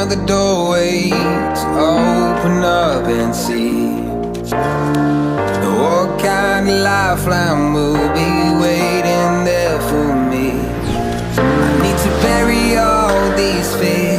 of the doorways, open up and see what kind of lifeline will be waiting there for me. I need to bury all these fears